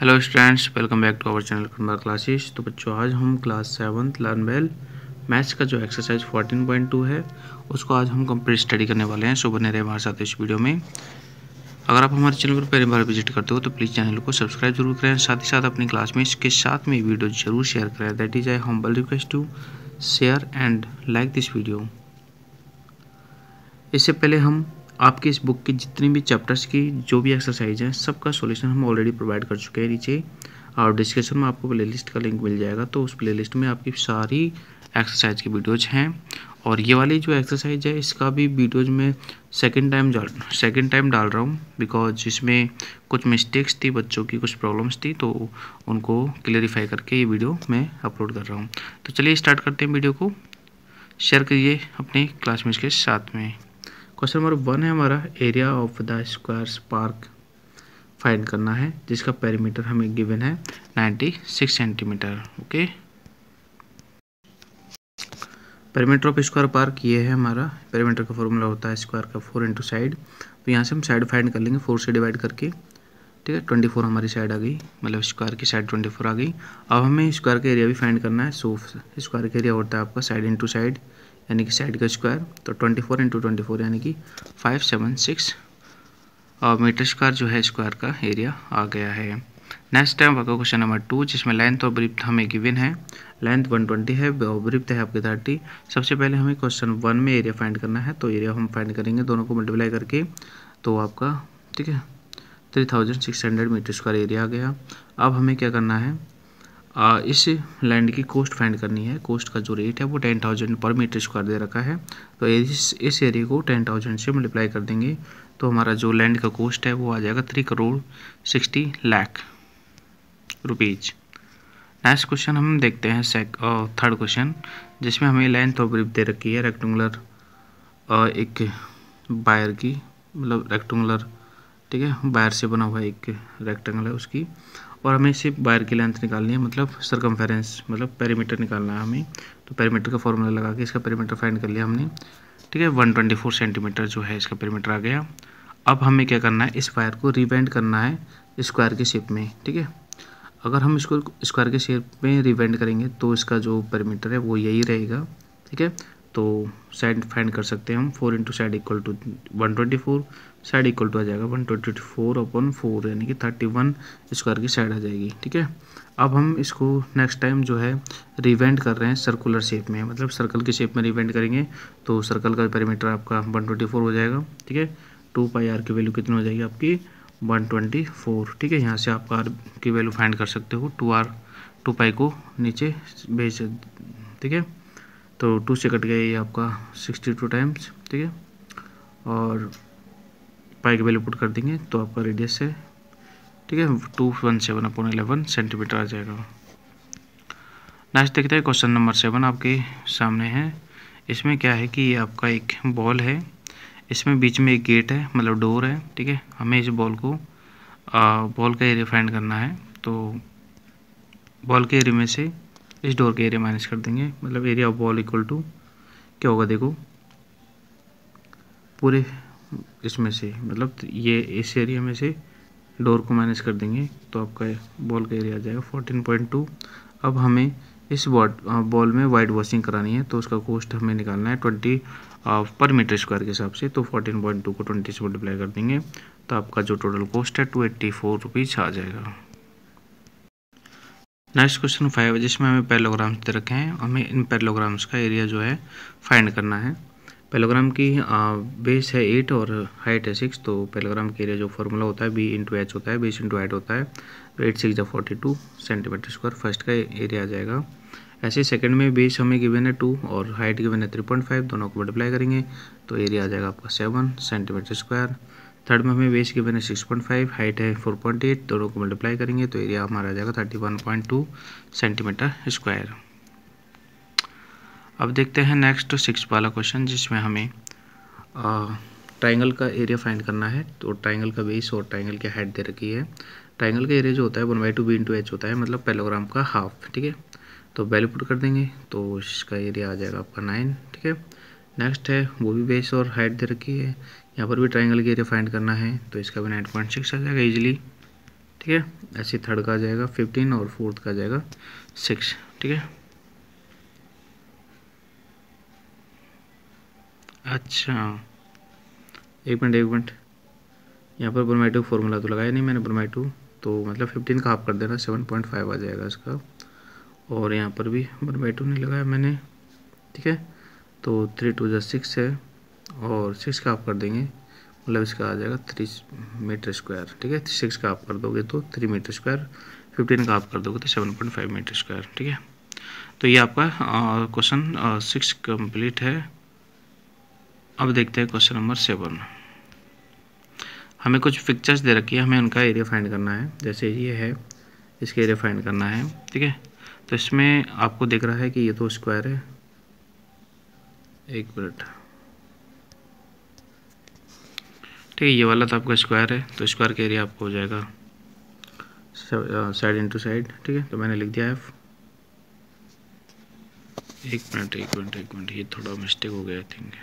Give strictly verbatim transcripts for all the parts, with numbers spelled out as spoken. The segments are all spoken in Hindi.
Hello students, welcome back to our channel Kumbhar classes. तो बच्चों, आज हम class seventh learn well maths का जो एक्सरसाइज फोर्टीन पॉइंट टू है उसको आज हम कंप्लीट स्टडी करने वाले हैं। सो बने रहे हमारे साथ इस वीडियो में। अगर आप हमारे चैनल पर पहली बार विजिट करते हो तो प्लीज़ चैनल को सब्सक्राइब जरूर करें, साथ ही साथ अपनी क्लासमेट्स के साथ में वीडियो जरूर शेयर करें। That is I humble request to share and like this video. इससे पहले हम आपकी इस बुक की जितनी भी चैप्टर्स की जो भी एक्सरसाइज है सबका सॉल्यूशन हम ऑलरेडी प्रोवाइड कर चुके हैं नीचे, और डिस्क्रिप्शन में आपको प्लेलिस्ट का लिंक मिल जाएगा। तो उस प्लेलिस्ट में आपकी सारी एक्सरसाइज की वीडियोज हैं, और ये वाली जो एक्सरसाइज है इसका भी वीडियोज में सेकंड टाइम सेकंड टाइम डाल रहा हूँ, बिकॉज इसमें कुछ मिस्टेक्स थी, बच्चों की कुछ प्रॉब्लम्स थी, तो उनको क्लियरिफाई करके ये वीडियो मैं अपलोड कर रहा हूँ। तो चलिए स्टार्ट करते हैं। वीडियो को शेयर करिए अपने क्लासमेट्स के साथ में। क्वेश्चन नंबर वन है हमारा, area of the square park find करना है, जिसका पेरीमीटर हमें गिवन है छियानवे centimetre. Okay, perimeter of square park ये है हमारा। पेरीमीटर का फॉर्मूला होता है स्क्वायर का फोर इंटू साइड। तो यहाँ से हम साइड फाइंड कर लेंगे फोर से डिवाइड करके। ठीक है, ट्वेंटी फोर हमारी साइड आ गई, मतलब स्क्वायर की साइड ट्वेंटी फोर आ गई। अब हमें स्क्वायर का एरिया भी फाइंड करना है। सो स्क्वायर का एरिया होता है आपका साइड इंटू साइड, यानी कि साइड का स्क्वायर। तो twenty four into twenty four यानी कि five seven six metre square जो है स्क्वायर का एरिया आ गया है। नेक्स्ट टाइम आपका क्वेश्चन नंबर टू, जिसमें लेंथ और ब्रीथ हमें गिवन है। लेंथ वन ट्वेंटी है, ब्रीथ है आपकी थर्टी। सबसे पहले हमें क्वेश्चन वन में एरिया फाइंड करना है, तो एरिया हम फाइंड करेंगे दोनों को मल्टीप्लाई करके। तो आपका ठीक है three thousand six hundred metre square area आ गया। अब हमें क्या करना है, आ, इस लैंड की कॉस्ट फाइंड करनी है। कॉस्ट का जो रेट है वो ten thousand per metre square दे रखा है। तो इस इस एरिया को टेन थाउजेंड से मल्टीप्लाई कर देंगे, तो हमारा जो लैंड का कॉस्ट है वो आ जाएगा three crore sixty lakh rupees. Next question हम देखते हैं सेक थर्ड क्वेश्चन, जिसमें हमें लेंथ और ब्रीथ दे रखी है रेक्टेंगुलर एक बायर की, मतलब रेक्टेंगुलर ठीक है बायर से बना हुआ एक रेक्टेंगल है उसकी, और हमें सिर्फ बायर की लेंथ निकालनी है, मतलब सर्कमफेरेंस मतलब पेरीमीटर निकालना है हमें। तो पेरीमीटर का फॉर्मूला लगा के इसका पेरीमीटर फाइंड कर लिया हमने। ठीक है, वन ट्वेंटी फोर सेंटीमीटर जो है इसका पेरीमीटर आ गया। अब हमें क्या करना है, इस वायर को रिवेंड करना है स्क्वायर के शेप में। ठीक है, अगर हम इसको स्क्वायर के शेप में रिवेंड करेंगे तो इसका जो पेरीमीटर है वो यही रहेगा। ठीक है, तो साइड फाइंड कर सकते हैं हम। Four into side equal to one twenty four, side equal to आ जाएगा one twenty four upon four, यानी कि थर्टी वन स्क्वायर की साइड आ जाएगी। ठीक है, अब हम इसको नेक्स्ट टाइम जो है रिवेंड कर रहे हैं सर्कुलर शेप में, मतलब सर्कल की शेप में रिवेंड करेंगे। तो सर्कल का पेरीमीटर आपका वन ट्वेंटी फोर हो जाएगा। ठीक है, टू पाई आर की वैल्यू कितनी हो जाएगी आपकी वन ट्वेंटी फोर। ठीक है, यहाँ से आप आर की वैल्यू फाइंड कर सकते हो। टू आर टू पाई को नीचे भेज, ठीक है, तो टू से कट गया ये आपका सिक्सटी टू टाइम्स। ठीक है, और पाई की वैल्यू पुट कर देंगे तो आपका रेडियस है ठीक है two one seven upon eleven centimetre आ जाएगा। नेक्स्ट देखते हैं क्वेश्चन नंबर सेवन आपके सामने है। इसमें क्या है कि ये आपका एक बॉल है, इसमें बीच में एक गेट है, मतलब डोर है। ठीक है, हमें इस बॉल को आ, बॉल का एरिया फाइंड करना है। तो बॉल के एरिया में से इस डोर के एरिया माइनस कर देंगे, मतलब area of ball equal to क्या होगा, देखो पूरे इसमें से, मतलब ये इस एरिया में से डोर को माइनस कर देंगे तो आपका बॉल का एरिया आ जाएगा फोर्टीन पॉइंट टू। अब हमें इस बॉल में वाइट वॉशिंग करानी है, तो उसका कॉस्ट हमें निकालना है ट्वेंटी पर मीटर स्क्वायर के हिसाब से। तो फोर्टीन पॉइंट टू को ट्वेंटी से मल्टीप्लाई कर देंगे तो आपका जो टोटल कॉस्ट है टू एट्टी फोर रुपीज़ आ जाएगा। नेक्स्ट क्वेश्चन फाइव है, जिसमें हमें पैरेललोग्राम्स दे रखे हैं। हमें इन पैरेललोग्राम्स का एरिया जो है फाइंड करना है। पैरेललोग्राम की बेस है एट और हाइट है सिक्स। तो पैरेललोग्राम के एरिया जो फॉर्मूला होता है बी इंटू एच होता है, बेस इंटू हाइट होता है। तो एट सिक्स या forty two centimetre square first का एरिया आ जाएगा। ऐसे सेकंड में बेस हमें गिवन है टू और हाइट गिवन है थ्री पॉइंट फाइव, दोनों को मल्टीप्लाई करेंगे तो एरिया आ जाएगा आपका सेवन सेंटीमीटर स्क्वायर। थर्ड में हमें बेस गिवन है सिक्स पॉइंट फाइव, हाइट है फोर पॉइंट एट, दोनों को मल्टीप्लाई करेंगे तो एरिया हमारा आ जाएगा thirty one point two centimetre square. अब देखते हैं नेक्स्ट सिक्स वाला क्वेश्चन, जिसमें हमें ट्राइंगल का एरिया फाइंड करना है। तो ट्राइंगल का बेस और ट्राइंगल की हाइट दे रखी है। ट्राइंगल का एरिया जो होता है one by two b into h होता है, मतलब पैरेललोग्राम का हाफ। ठीक है, तो वैल्यू पुट कर देंगे तो इसका एरिया आ जाएगा आपका नाइन। ठीक है, नेक्स्ट है वो भी बेस और हाइट दे रखी है। यहाँ पर भी ट्राइंगल का एरिया फाइंड करना है, तो इसका भी नाइन पॉइंट सिक्स आ जाएगा ईजिली। ठीक है। ऐसे थर्ड का आ जाएगा फिफ्टीन और फोर्थ का आ जाएगा सिक्स, ठीक है। अच्छा एक मिनट एक मिनट, यहाँ पर ब्रोमाइटो फॉर्मूला तो लगाया नहीं मैंने ब्रोमाइटो, तो मतलब फिफ्टीन का हाफ कर देना सेवन पॉइंट फाइव आ जाएगा इसका, और यहाँ पर भी ब्रोमाइटो नहीं लगाया मैंने, ठीक है। तो थ्री टू जो सिक्स है और सिक्स का हाफ कर देंगे, मतलब इसका आ जाएगा थ्री मीटर स्क्वायर, ठीक है। सिक्स का हाफ कर दोगे तो थ्री मीटर स्क्वायर, फिफ्टीन का हाफ कर दोगे तो seven point five metre square, ठीक है। तो ये आपका क्वेश्चन सिक्स कंप्लीट है। अब देखते हैं क्वेश्चन नंबर सेवन। हमें कुछ पिक्चर्स दे रखी है, हमें उनका एरिया फाइंड करना है। जैसे ये है, इसका एरिया फाइंड करना है, ठीक है। तो इसमें आपको दिख रहा है कि ये तो स्क्वायर है, एक मिनट, ठीक है। ये वाला तो आपका स्क्वायर है, तो स्क्वायर का एरिया आपको हो जाएगा साइड इनटू साइड, ठीक है। तो मैंने लिख दिया एफ। एक मिनट एक मिनट एक मिनट ये थोड़ा मिस्टेक हो गया आई थिंक।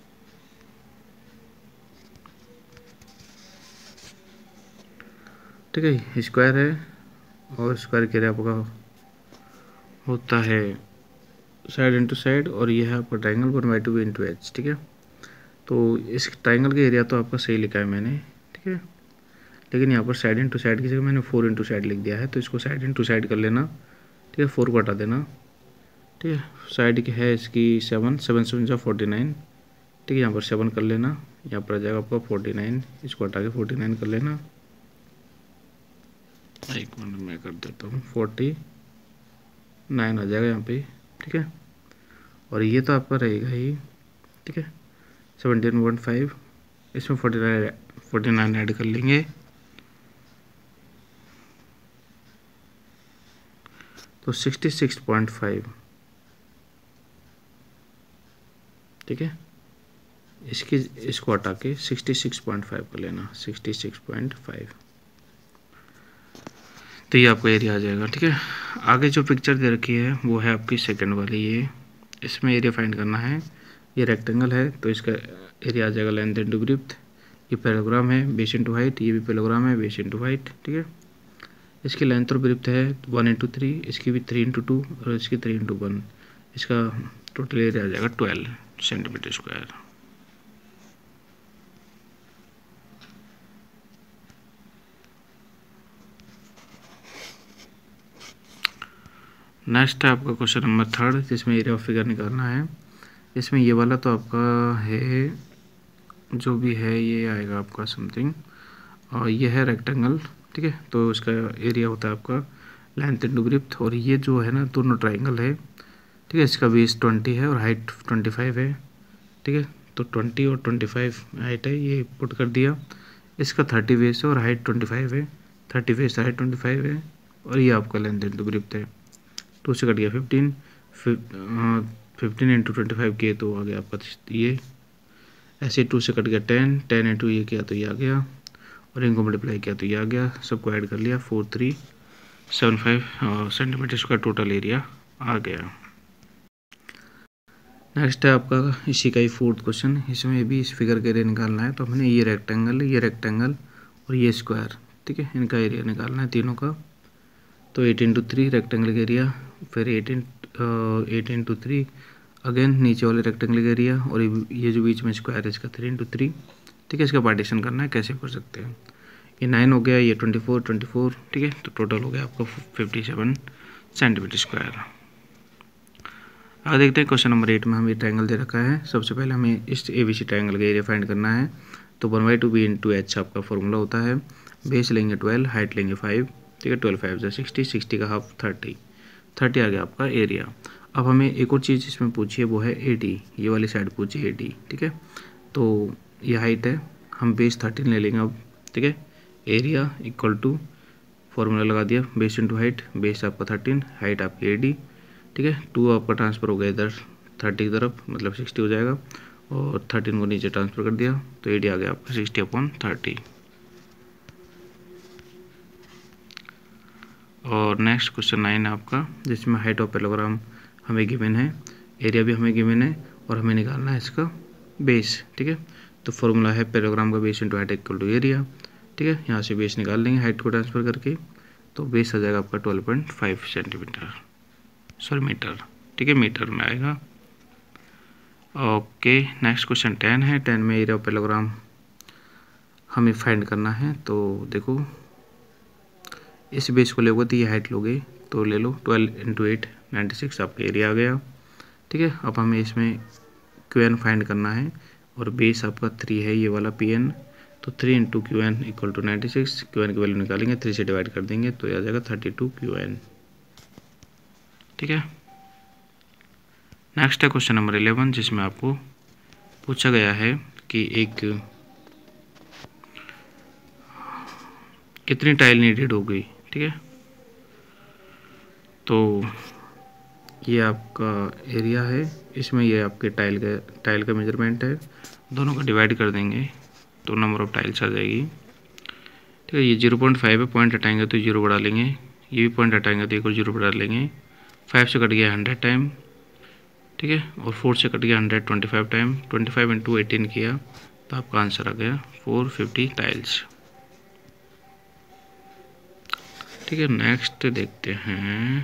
ठीक है, स्क्वायर है और स्क्वायर के एरिया आपका होता है साइड इनटू साइड, और ये है आपका triangle one by two b into h, ठीक है। तो इस ट्राइंगल का एरिया तो आपका सही लिखा है मैंने, ठीक है। लेकिन यहाँ पर साइड इनटू साइड की जगह मैंने फोर इंटू साइड लिख दिया है, तो इसको साइड इनटू साइड कर लेना, ठीक है। फोर को हटा देना, ठीक है। साइड की है इसकी सेवन, सेवन सेवन जा फोर्टी नाइन, ठीक है। यहाँ पर सेवन कर लेना, यहाँ पर आ जाएगा आपका फोर्टी नाइन, इसको हटा के फोर्टी नाइन कर लेना। एक मिनट मैं कर देता हूँ, फोर्टी नाइन आ जाएगा यहाँ पे, ठीक है। और ये तो आपका रहेगा ही, ठीक है, सेवनटीन पॉइंट फाइव, इसमें forty nine forty nine add कर लेंगे, तो सिक्सटी सिक्स पॉइंट फाइव, ठीक है। इसकी इसको हटा के सिक्सटी सिक्स पॉइंट फाइव कर लेना, सिक्सटी सिक्स पॉइंट फाइव, तो ये आपका एरिया आ जाएगा, ठीक है। आगे जो पिक्चर दे रखी है वो है आपकी सेकंड वाली, ये इसमें एरिया फाइंड करना है। ये रेक्टेंगल है तो इसका एरिया आ जाएगा लेंथ इंटू ब्रेड्थ। ये पैराग्राम है बेस इंटू हाइट, ये भी पैराग्राम है बेस इंटू हाइट, ठीक है। इसकी लेंथ और ब्रेड्थ है वन इंटू थ्री, इसकी भी थ्री इंटू टू और इसकी थ्री इंटू वन। इसका टोटल एरिया आ जाएगा ट्वेल्व सेंटीमीटर स्क्वायर। नेक्स्ट है आपका क्वेश्चन नंबर थर्ड, जिसमें एरिया ऑफ फिगर निकालना है। इसमें ये वाला तो आपका है, जो भी है ये आएगा आपका समथिंग, और ये है रेक्टेंगल, ठीक है। तो इसका एरिया होता है आपका लेंथ इंटू ब्रेड्थ, और ये जो है ना दोनों ट्राइंगल है, ठीक है। इसका बेस ट्वेंटी है और हाइट ट्वेंटी फाइव है, ठीक है। तो ट्वेंटी और ट्वेंटी फाइव हाइट है, ये पुट कर दिया। इसका थर्टी बेस है और हाइट ट्वेंटी फाइव है, thirty base height twenty five है, और ये आपका लेंथ इंटू ब्रेड्थ है। टू से कट गया fifteen, fifteen into twenty five किए तो आ गया आपका ये, ऐसे टू से कट गया टेन, टेन इंटू ये किया तो ये आ गया, और इनको मल्टीप्लाई किया तो ये आ गया, सबको ऐड कर लिया, four three seven five centimetre का टोटल एरिया आ गया। नेक्स्ट है आपका इसी का ही फोर्थ क्वेश्चन, इसमें भी इस फिगर का एरिया निकालना है। तो हमने ये रेक्टेंगल, ये रेक्टेंगल और ये स्क्वायर, ठीक है, इनका एरिया निकालना है तीनों का। तो एट इंटू थ्री रेक्टेंगल का एरिया, फिर eight in eight into three again नीचे वाले रेक्टेंगल का एरिया, और ये जो बीच में स्क्वायर है इसका थ्री इंटू थ्री, ठीक है। इसका पार्टीशन करना है, कैसे कर सकते हैं। ये नाइन हो गया, ये ट्वेंटी फोर ट्वेंटी फोर, ठीक है। तो टोटल हो गया आपका फिफ्टी सेवन सेंटीमीटर स्क्वायर। आगे देखते हैं क्वेश्चन नंबर एट में हमें ट्रायंगल दे रखा है। सबसे पहले हमें इस ए बी सी ट्रायंगल का एरिया फाइंड करना है। तो one by two b into h आपका फॉर्मूला होता है। बेस लेंगे ट्वेल्व, हाइट लेंगे फाइव, ठीक है। ट्वेल्व फाइव जो सिक्सटी, सिक्सटी का हाफ थर्टी, थर्टी आ गया आपका एरिया। अब हमें एक और चीज़ इसमें पूछी है, वो है एटी, ये वाली साइड पूछी है एटी, ठीक है। तो ये हाइट है, हम बेस थर्टीन ले लेंगे अब, ठीक है। एरिया इक्वल टू फॉर्मूला लगा दिया, बेस इंटू हाइट, बेस आपका थर्टीन, हाइट आपकी एटी, ठीक है। टू आपका ट्रांसफ़र हो गया इधर थर्टी की तरफ, मतलब सिक्सटी हो जाएगा, और थर्टीन को नीचे ट्रांसफ़र कर दिया तो एटी आ गया आपका सिक्सटी अपॉन थर्टी। और नेक्स्ट क्वेश्चन नाइन है आपका, जिसमें हाइट ऑफ पैराग्राम हमें गिवन है, एरिया भी हमें गिवन है, और हमें निकालना है इसका बेस, ठीक है। तो फॉर्मूला है पैराग्राम का base into height equal to area. ठीक है। यहाँ से बेस निकाल लेंगे हाइट को ट्रांसफ़र करके, तो बेस आ जाएगा आपका twelve point five centimetre sorry metre, ठीक है, मीटर में आएगा। ओके, नेक्स्ट क्वेश्चन टेन है। टेन में एरिया ऑफ पैरेललोग्राम हमें फाइंड करना है। तो देखो इस बेस को लोगे तो ये हाइट लोगे तो ले लो twelve into eight ninety six आपका एरिया आ गया, ठीक है। अब हमें इसमें क्यू एन फाइंड करना है और बेस आपका थ्री है ये वाला पी एन, तो three into Q N equal to ninety six. Q N की वैल्यू निकालेंगे, थ्री से डिवाइड कर देंगे तो आ जाएगा थर्टी टू क्यू एन, ठीक है। नेक्स्ट है क्वेश्चन नंबर इलेवन, जिसमें आपको पूछा गया है कि एक कितनी टाइल नीडेड हो गई, ठीक है। तो ये आपका एरिया है, इसमें ये आपके टाइल का टाइल का मेजरमेंट है, दोनों का डिवाइड कर देंगे तो नंबर ऑफ टाइल्स आ जाएगी, ठीक है। ये जीरो पॉइंट फाइव है, पॉइंट हटाएंगे तो जीरो बढ़ा लेंगे, ये भी पॉइंट हटाएंगे तो एक और जीरो बढ़ा लेंगे। फाइव से कट गया हंड्रेड टाइम, ठीक है, और फोर से कट गया hundred twenty five time. Twenty five into eighteen किया तो आपका आंसर आ गया फोर फिफ्टी टाइल्स, ठीक है। नेक्स्ट देखते हैं,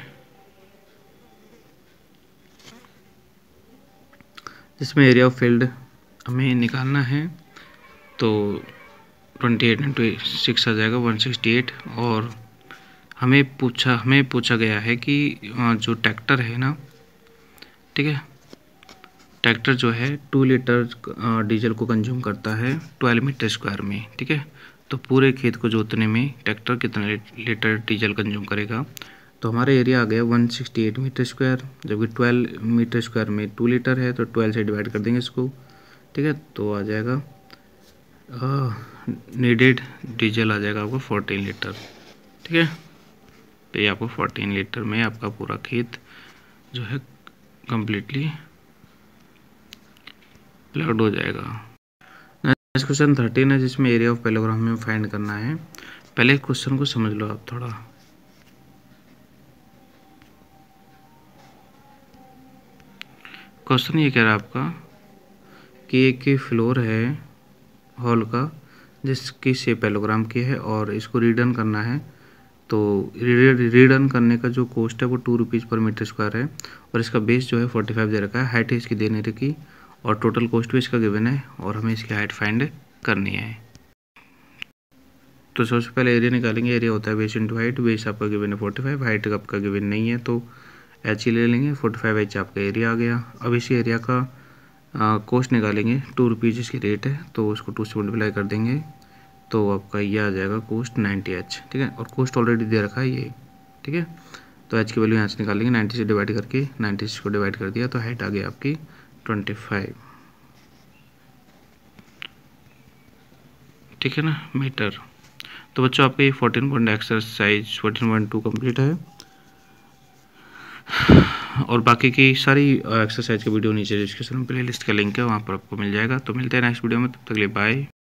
जिसमें एरिया ऑफ फील्ड हमें निकालना है। तो ट्वेंटी एट इंटू सिक्स आ जाएगा वन सिक्सटी एट। और हमें पूछा हमें पूछा गया है कि जो ट्रैक्टर है ना, ठीक है, ट्रैक्टर जो है टू लीटर डीजल को कंज्यूम करता है ट्वेल्व मीटर स्क्वायर में, ठीक है। तो पूरे खेत को जोतने में ट्रैक्टर कितना लीटर डीजल कंज्यूम करेगा। तो हमारा एरिया आ गया one sixty eight metre square, जबकि ट्वेल्व मीटर स्क्वायर में टू लीटर है तो ट्वेल्व से डिवाइड कर देंगे इसको, ठीक है। तो आ जाएगा नीडेड डीजल आ जाएगा आपको फोर्टीन लीटर, ठीक है। तो ये आपको फोर्टीन लीटर में आपका पूरा खेत जो है कम्प्लीटली प्लग्ड हो जाएगा। नेक्स्ट क्वेश्चन थर्टीन है, जिसमें एरिया ऑफ पैरेललोग्राम में फाइंड करना है। पहले क्वेश्चन को समझ लो आप थोड़ा। क्वेश्चन ये कह रहा है आपका कि एक फ्लोर है हॉल का जिसकी शेप पैरेललोग्राम की है और इसको रीडन करना है। तो रीडन करने का जो कॉस्ट है वो two rupees per metre square है और इसका बेस जो है फोर्टी फाइव दे रखा है, हाइट है इसकी देने रखी और टोटल कॉस्ट भी इसका गिवन है और हमें इसकी हाइट फाइंड करनी है। तो सबसे पहले एरिया निकालेंगे। एरिया होता है बेस इंटू हाइट, बेस आपका गिवन है फोर्टी फाइव, हाइट आपका गिवन नहीं है तो एच ही ले लेंगे, फोर्टी फाइव एच आपका एरिया आ गया। अब इसी एरिया का कॉस्ट निकालेंगे, टू रुपीज़ इसकी रेट है तो उसको टू से मल्टीप्लाई कर देंगे तो आपका ये आ जाएगा कॉस्ट नाइन्टी एच, ठीक है। और कॉस्ट ऑलरेडी दे रखा है ये, ठीक है। तो एच की वैल्यू यहाँ से निकालेंगे, नाइन्टी से डिवाइड करके नाइन्टी को डिवाइड कर दिया तो हाइट आ गई आपकी ट्वेंटी फाइव, ठीक है ना, मीटर। तो बच्चों आपका ये fourteen point exercise fourteen point two complete है और बाकी की सारी एक्सरसाइज की वीडियो नीचे डिस्क्रिप्शन में प्लेलिस्ट का लिंक है, वहाँ पर आपको मिल जाएगा। तो मिलते हैं नेक्स्ट वीडियो में, तब तक के लिए बाय।